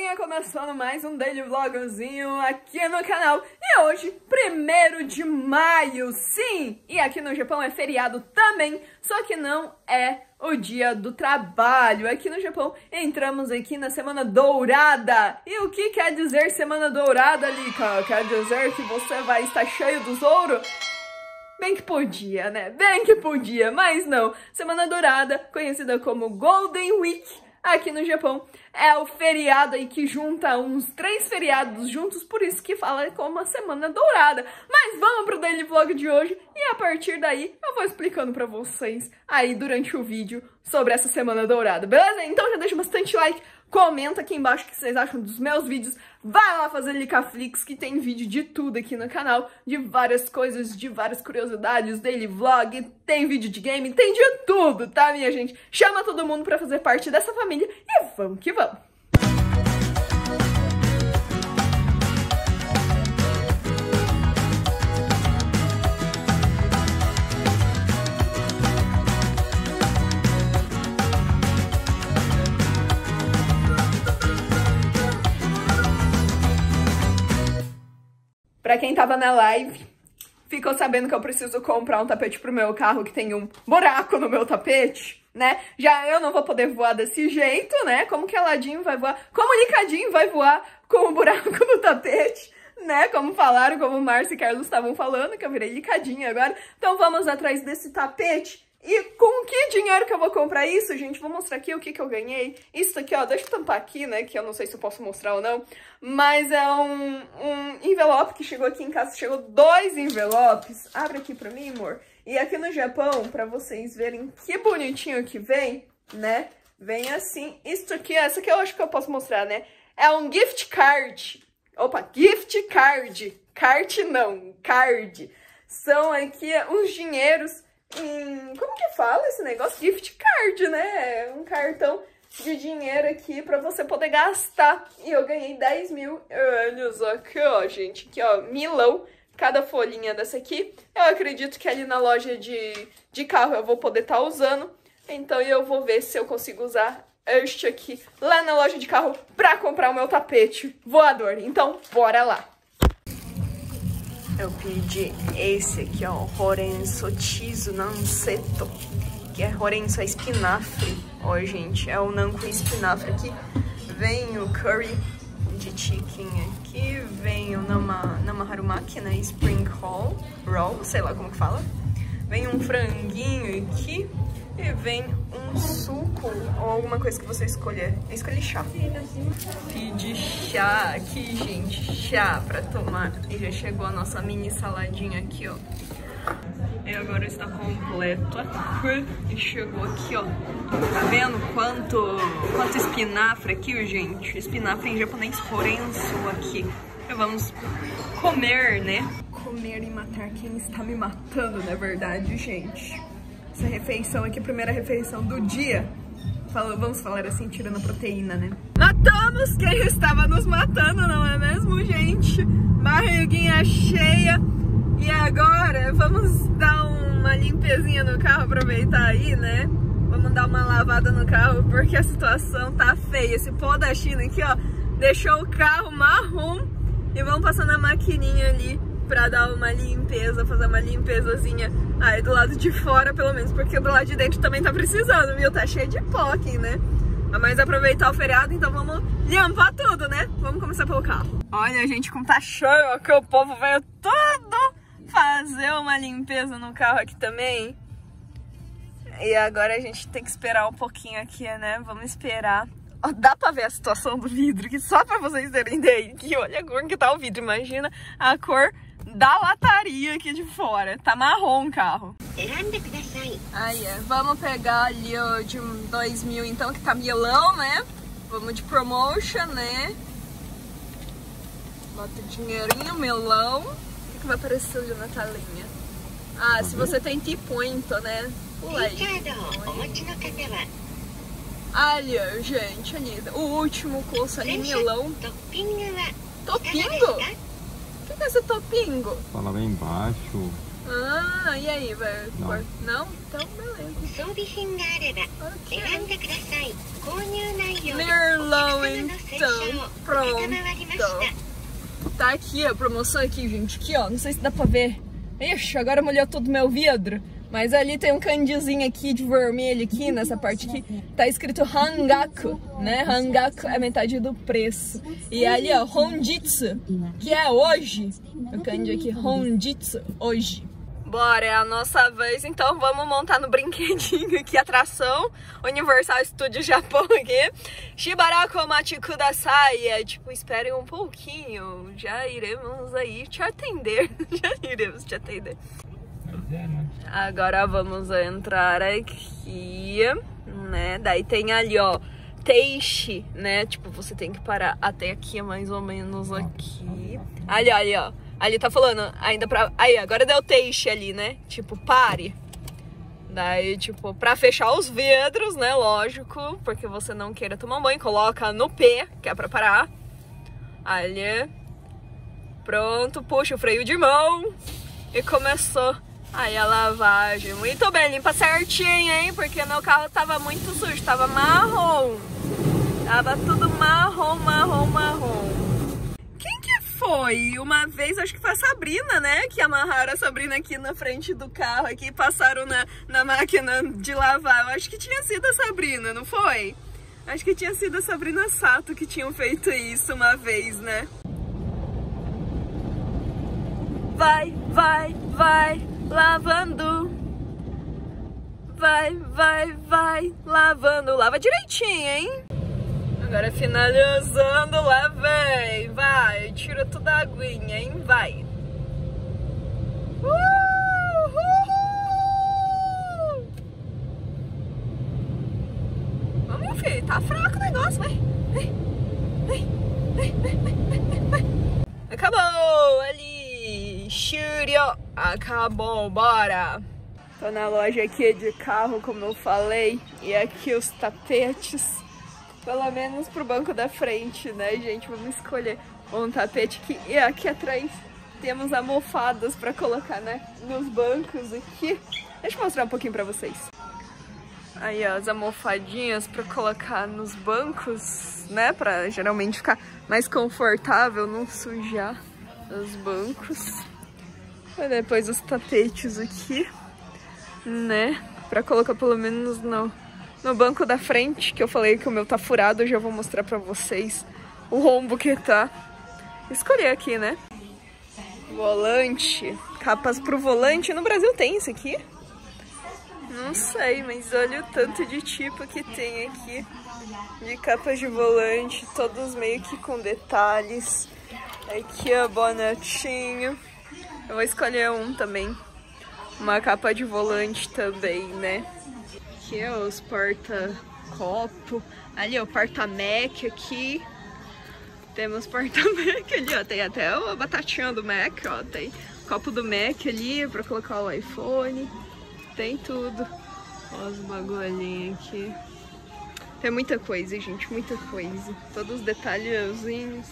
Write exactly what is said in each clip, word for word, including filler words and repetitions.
galerinha, começando mais um daily vlogzinho aqui no canal. E hoje, primeiro de maio, sim! E aqui no Japão é feriado também, só que não é o dia do trabalho. Aqui no Japão entramos aqui na Semana Dourada. E o que quer dizer Semana Dourada, Lika? Quer dizer que você vai estar cheio dos ouro? Bem que podia, né? Bem que podia, mas não. Semana Dourada, conhecida como Golden Week, aqui no Japão, é o feriado aí que junta uns três feriados juntos, por isso que fala como uma Semana Dourada. Mas vamos pro daily vlog de hoje e a partir daí eu vou explicando pra vocês aí durante o vídeo sobre essa Semana Dourada, beleza? Então já deixa bastante like, comenta aqui embaixo o que vocês acham dos meus vídeos. Vai lá fazer Likaflix, que tem vídeo de tudo aqui no canal, de várias coisas, de várias curiosidades, daily vlog, tem vídeo de game, tem de tudo, tá, minha gente? Chama todo mundo pra fazer parte dessa família e vamos que vamos! Pra quem tava na live, ficou sabendo que eu preciso comprar um tapete pro meu carro que tem um buraco no meu tapete, né? Já eu não vou poder voar desse jeito, né? Como que a Ladinho vai voar? Como o Licadinho vai voar com um buraco no tapete, né? Como falaram, como o Márcio e Carlos estavam falando, que eu virei Licadinho agora. Então vamos atrás desse tapete. E com que dinheiro que eu vou comprar isso, gente? Vou mostrar aqui o que que eu ganhei. Isso aqui, ó, deixa eu tampar aqui, né, que eu não sei se eu posso mostrar ou não. Mas é um, um envelope que chegou aqui em casa. Chegou dois envelopes. Abre aqui pra mim, amor. E aqui no Japão, pra vocês verem que bonitinho que vem, né? Vem assim. Isso aqui, essa aqui eu acho que eu posso mostrar, né? É um gift card. Opa, gift card. Card não, card. São aqui uns dinheiros... Em, como que fala esse negócio? Gift card, né? Um cartão de dinheiro aqui pra você poder gastar. E eu ganhei dez mil anos aqui, ó, gente. Aqui, ó, milão. Cada folhinha dessa aqui. Eu acredito que ali na loja de, de carro eu vou poder estar usando. Então eu vou ver se eu consigo usar este aqui lá na loja de carro pra comprar o meu tapete voador. Então, bora lá! Eu pedi esse aqui, ó, Horenso Chizu Nanseto, que é Horenso, é espinafre. Ó, gente, é o nan com espinafre aqui. Vem o curry de chicken aqui, vem o nama, namaharumaki, né, spring roll, roll, sei lá como que fala. Vem um franguinho aqui e vem um suco ou alguma coisa que você escolher. Eu escolhi chá. Pedi chá aqui, gente, chá pra tomar. E já chegou a nossa mini saladinha aqui, ó. E agora está completa. E chegou aqui, ó. Tá vendo quanto, quanto espinafre aqui, gente? Espinafre em japonês, Horenso aqui. E vamos comer, né? Comer e matar quem está me matando, na verdade, gente. Essa refeição aqui, a primeira refeição do dia. Fala, vamos falar assim, tirando a proteína, né? Matamos quem estava nos matando, não é mesmo, gente? Barriguinha cheia. E agora vamos dar uma limpezinha no carro, aproveitar aí, né? Vamos dar uma lavada no carro, porque a situação tá feia. Esse pó da China aqui, ó, deixou o carro marrom. E vamos passar na maquininha ali pra dar uma limpeza, fazer uma limpezazinha aí do lado de fora, pelo menos, porque do lado de dentro também tá precisando, viu? Tá cheio de pó aqui, né? Mas aproveitar o feriado, então vamos limpar tudo, né? Vamos começar pelo carro. Olha, gente, como tá cheio aqui, o povo veio tudo fazer uma limpeza no carro aqui também. E agora a gente tem que esperar um pouquinho aqui, né? Vamos esperar. Ó, dá pra ver a situação do vidro aqui, só pra vocês terem ideia. Que olha a cor que tá o vidro, imagina a cor da lataria aqui de fora. Tá marrom o carro. Aí é, vamos pegar ali o de dois mil então, que tá milão, né? Vamos de promotion, né? Bota o dinheirinho, melão. O que, que vai aparecer ali na telinha? Ah, se você tem T-Point, né? Pula aí. Olha, gente, ali, o último curso ali, milão. Topingo? O que é esse topingo? Fala lá embaixo. Ah, e aí, vai? Não. Não? Então, beleza. Okay. Merlot Então, pronto. Tá aqui a promoção aqui, gente. Aqui, ó. Não sei se dá pra ver. Ixi, agora molhou todo o meu vidro. Mas ali tem um candizinho aqui de vermelho aqui, nessa parte aqui. Tá escrito Hangaku, né? Hangaku é metade do preço. E ali, ó, Honjitsu, que é hoje. O kanji aqui, Honjitsu, hoje. Bora, é a nossa vez, então vamos montar no brinquedinho aqui, atração Universal Studio Japão aqui. Shibaraku machi kudasai, é tipo, esperem um pouquinho, já iremos aí te atender, já iremos te atender. Agora vamos entrar aqui, né, daí tem ali, ó, Teishi, né, tipo, você tem que parar até aqui, mais ou menos aqui. Ali, ali, ó. Ali tá falando, ainda pra... Aí, agora deu Teixe ali, né? Tipo, pare. Daí, tipo, pra fechar os vidros, né? Lógico, porque você não queira tomar banho. Coloca no P, que é pra parar. Ali. Pronto, puxa o freio de mão. E começou aí a lavagem. Muito bem, limpa certinho, hein? Porque meu carro tava muito sujo, tava marrom. Tava tudo marrom, marrom, marrom. Foi uma vez, acho que foi a Sabrina, né? Que amarraram a Sabrina aqui na frente do carro, aqui passaram na, na máquina de lavar. Eu acho que tinha sido a Sabrina, não foi? Acho que tinha sido a Sabrina Sato que tinham feito isso uma vez, né? Vai, vai, vai, lavando. Vai, vai, vai, lavando. Lava direitinho, hein? Agora finalizando, lá vem, vai, tira toda a aguinha, hein, vai. Uhul! Vamos, filho, tá fraco o negócio, vai. Vai, vai, vai, vai, vai, vai. Acabou, ali, shuryo, acabou, bora. Tô na loja aqui de carro, como eu falei, e aqui os tapetes. Pelo menos pro banco da frente, né, gente? Vamos escolher um tapete aqui. E aqui atrás temos almofadas pra colocar, né, nos bancos aqui. Deixa eu mostrar um pouquinho pra vocês. Aí, ó, as almofadinhas pra colocar nos bancos, né? Pra geralmente ficar mais confortável, não sujar os bancos. E depois os tapetes aqui, né? Pra colocar pelo menos no... No banco da frente, que eu falei que o meu tá furado, eu já vou mostrar pra vocês o rombo que tá. Escolhi aqui, né? Volante. Capas pro volante. No Brasil tem isso aqui? Não sei, mas olha o tanto de tipo que tem aqui. De capas de volante, todos meio que com detalhes. Aqui, ó, bonetinho. Eu vou escolher um também. Uma capa de volante também, né? Aqui, ó, os porta-copo. Ali, ó, porta-Mac aqui. Temos porta-Mac ali, ó. Tem até a batatinha do Mac, ó. Tem copo do Mac ali pra colocar o iPhone. Tem tudo. Ó, os bagulhinhos aqui. Tem muita coisa, gente, muita coisa. Todos os detalhezinhos.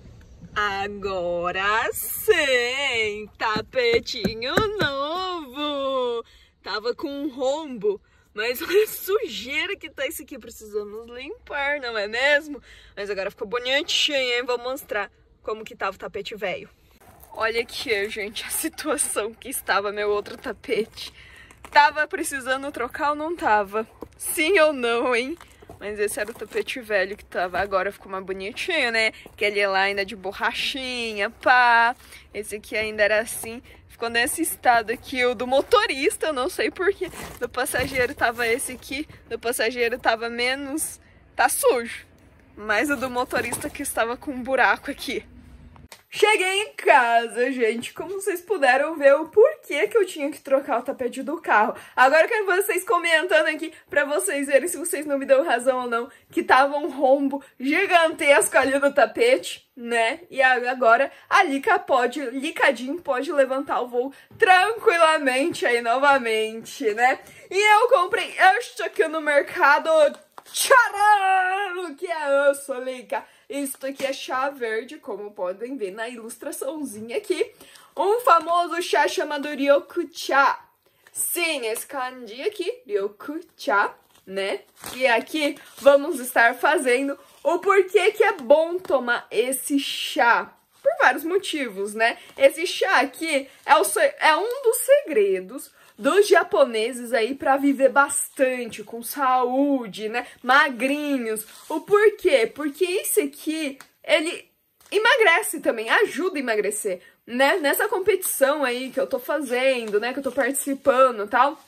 Agora sim! Tapetinho novo! Tava com um rombo. Mas olha a sujeira que tá isso aqui, precisamos limpar, não é mesmo? Mas agora ficou bonitinho, hein? Vou mostrar como que tava o tapete velho. Olha aqui, gente, a situação que estava meu outro tapete. Tava precisando trocar ou não tava? Sim ou não, hein? Mas esse era o tapete velho que tava. Agora ficou mais bonitinho, né? Aquele lá ainda de borrachinha, pá. Esse aqui ainda era assim. Ficou nesse estado aqui, o do motorista, não sei porquê. Do passageiro tava esse aqui, do passageiro tava menos... Tá sujo. Mas o do motorista que estava com um buraco aqui. Cheguei em casa, gente. Como vocês puderam ver o porquê que eu tinha que trocar o tapete do carro. Agora eu quero vocês comentando aqui pra vocês verem se vocês não me dão razão ou não. Que tava um rombo gigantesco ali no tapete, né? E agora a Lica pode, Licadinho pode levantar o voo tranquilamente aí novamente, né? E eu comprei este aqui no mercado. Tcharam! Que é isso, Lica? Isso aqui é chá verde, como podem ver na ilustraçãozinha aqui. Um famoso chá chamado Ryoku-cha. Sim, esse kanji aqui, Ryoku-cha, né? E aqui vamos estar fazendo o porquê que é bom tomar esse chá. Por vários motivos, né? Esse chá aqui é, o, é um dos segredos dos japoneses aí para viver bastante, com saúde, né? Magrinhos. O porquê? Porque esse aqui, ele emagrece também, ajuda a emagrecer, né? Nessa competição aí que eu tô fazendo, né? Que eu tô participando e tal,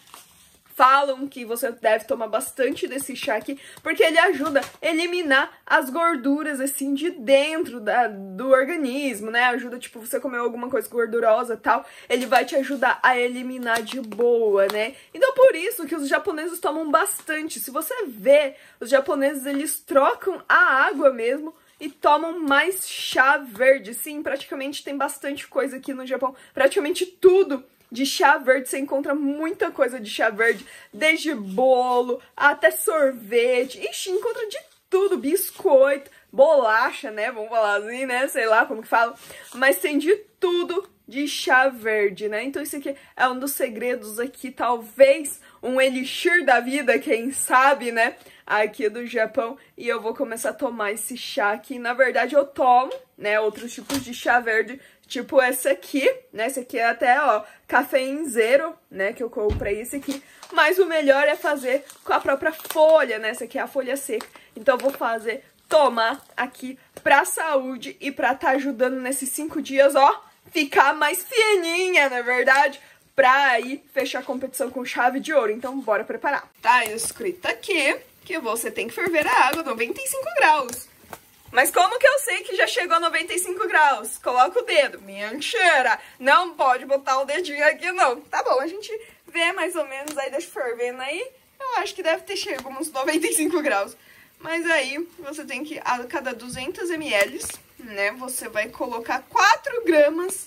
falam que você deve tomar bastante desse chá aqui, porque ele ajuda a eliminar as gorduras, assim, de dentro da, do organismo, né? Ajuda, tipo, você comer alguma coisa gordurosa e tal, ele vai te ajudar a eliminar de boa, né? Então, por isso que os japoneses tomam bastante. Se você vê, os japoneses, eles trocam a água mesmo e tomam mais chá verde. Sim, praticamente tem bastante coisa aqui no Japão, praticamente tudo de chá verde, você encontra muita coisa de chá verde, desde bolo até sorvete, ixi, encontra de tudo, biscoito, bolacha, né, vamos falar assim, né, sei lá como que fala, mas tem de tudo de chá verde, né, então isso aqui é um dos segredos aqui, talvez um elixir da vida, quem sabe, né, aqui do Japão, e eu vou começar a tomar esse chá aqui. Na verdade eu tomo, né, outros tipos de chá verde, tipo esse aqui, né, esse aqui é até, ó, cafeína zero, né, que eu comprei esse aqui, mas o melhor é fazer com a própria folha, né, essa aqui é a folha seca, então eu vou fazer, tomar aqui pra saúde e pra tá ajudando nesses cinco dias, ó, ficar mais fininha, na verdade, pra aí fechar a competição com chave de ouro. Então bora preparar. Tá escrito aqui que você tem que ferver a água a noventa e cinco graus. Mas como que eu sei que já chegou a noventa e cinco graus? Coloca o dedo. Mentira! Não pode botar o dedinho aqui, não. Tá bom, a gente vê mais ou menos, aí deixa fervendo aí. Eu acho que deve ter chegado uns noventa e cinco graus. Mas aí você tem que, a cada duzentos mililitros, né, você vai colocar quatro gramas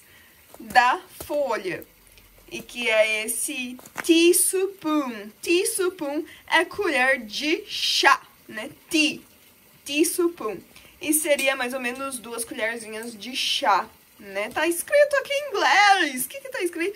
da folha. E que é esse teaspoon. Teaspoon é colher de chá, né? Tea. Teaspoon. E seria mais ou menos duas colherzinhas de chá, né? Tá escrito aqui em inglês. O que que tá escrito?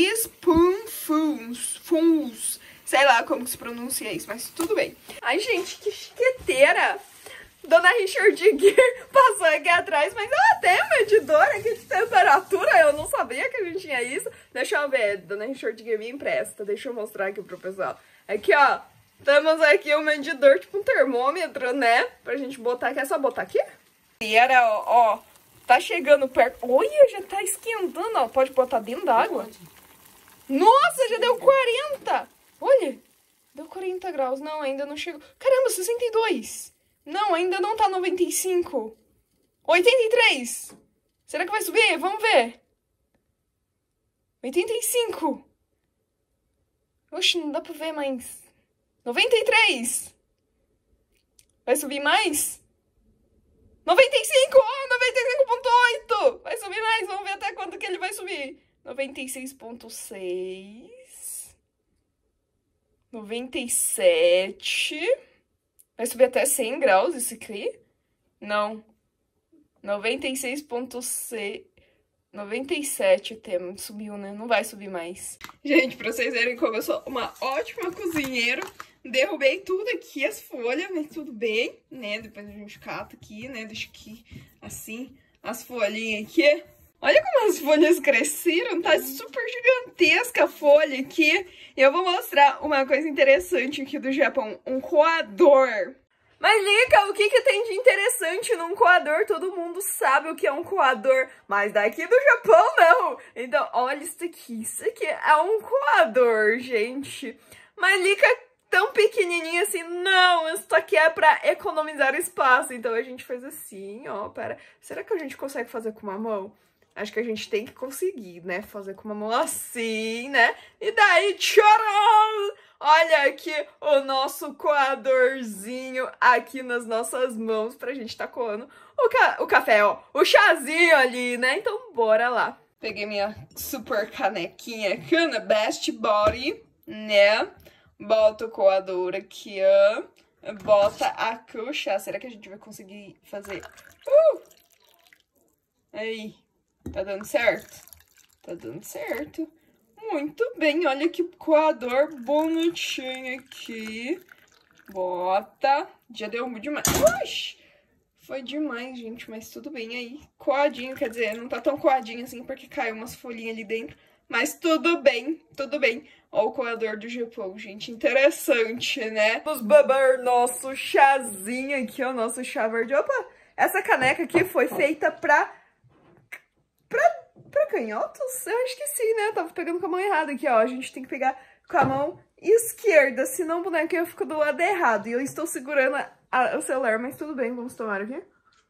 Teaspoonfuls. Fuls. Sei lá como que se pronuncia isso, mas tudo bem. Ai, gente, que chiqueteira. Dona Richard Gear passou aqui atrás, mas ela tem um medidor aqui de temperatura, eu não sabia que a gente tinha isso. Deixa eu ver, Dona Richard Gear me empresta, deixa eu mostrar aqui pro pessoal. Aqui, ó, temos aqui um medidor, tipo um termômetro, né, pra gente botar aqui, é só botar aqui? E era, ó, ó, tá chegando perto, olha, já tá esquentando, ó, pode botar dentro da água? Nossa, já deu quarenta, olha, deu quarenta graus, não, ainda não chegou, caramba, sessenta e dois. Não, ainda não tá noventa e cinco. oitenta e três. Será que vai subir? Vamos ver. oitenta e cinco. Oxe, não dá pra ver mais. noventa e três. Vai subir mais? noventa e cinco. Oh, noventa e cinco ponto oito. Vai subir mais. Vamos ver até quanto que ele vai subir. noventa e seis ponto seis. noventa e sete. Vai subir até cem graus esse aqui? Não. noventa e seis ponto seis. noventa e sete até subiu, né? Não vai subir mais. Gente, pra vocês verem como eu sou uma ótima cozinheira, derrubei tudo aqui, as folhas, mas tudo bem, né? Depois a gente cata aqui, né? Deixa aqui, assim, as folhinhas aqui. Olha como as folhas cresceram, tá super gigantesca a folha aqui. E eu vou mostrar uma coisa interessante aqui do Japão, um coador. Mas, Lica, o que que tem de interessante num coador? Todo mundo sabe o que é um coador, mas daqui do Japão não. Então, olha isso aqui, isso aqui é um coador, gente. Mas, Lica, tão pequenininho assim, não, isso aqui é pra economizar espaço. Então a gente fez assim, ó, pera, será que a gente consegue fazer com uma mão? Acho que a gente tem que conseguir, né? Fazer com uma mão assim, né? E daí, tcharam! Olha aqui o nosso coadorzinho aqui nas nossas mãos pra gente tá coando o, ca o café, ó. O chazinho ali, né? Então, bora lá. Peguei minha super canequinha aqui na Best Body, né? Bota o coador aqui, ó. Bota aqui o chá. Será que a gente vai conseguir fazer? Uh! Aí. Tá dando certo? Tá dando certo. Muito bem, olha que coador bonitinho aqui. Bota. Já deu demais. Oxi! Foi demais, gente, mas tudo bem aí. Coadinho, quer dizer, não tá tão coadinho assim, porque caiu umas folhinhas ali dentro. Mas tudo bem, tudo bem. Ó o coador do Japão, gente, interessante, né? Vamos beber nosso chazinho aqui, ó, nosso chá verde. Opa, essa caneca aqui foi feita pra... Pra, pra canhotos? Eu acho que sim, né? Eu tava pegando com a mão errada aqui, ó. A gente tem que pegar com a mão esquerda, senão o bonequinho fica do lado errado. E eu estou segurando a, a, o celular, mas tudo bem, vamos tomar aqui.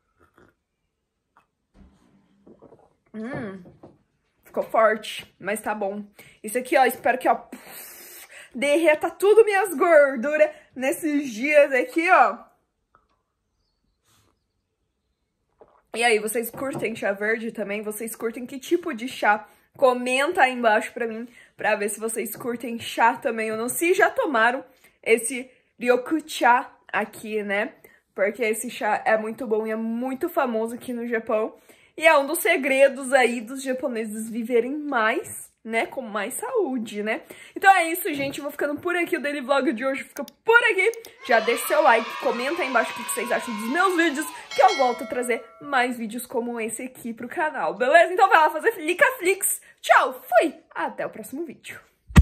Hum, ficou forte, mas tá bom. Isso aqui, ó, espero que, ó, derreta tudo minhas gorduras nesses dias aqui, ó. E aí, vocês curtem chá verde também? Vocês curtem que tipo de chá? Comenta aí embaixo pra mim, pra ver se vocês curtem chá também ou não. Se já tomaram esse Ryoku-chá aqui, né? Porque esse chá é muito bom e é muito famoso aqui no Japão. E é um dos segredos aí dos japoneses viverem mais, né? Com mais saúde, né? Então é isso, gente. Eu vou ficando por aqui. O Daily Vlog de hoje fica por aqui. Já deixa seu like, comenta aí embaixo o que vocês acham dos meus vídeos, que eu volto a trazer mais vídeos como esse aqui pro canal, beleza? Então vai lá fazer Flica Flix. Tchau, fui! Até o próximo vídeo.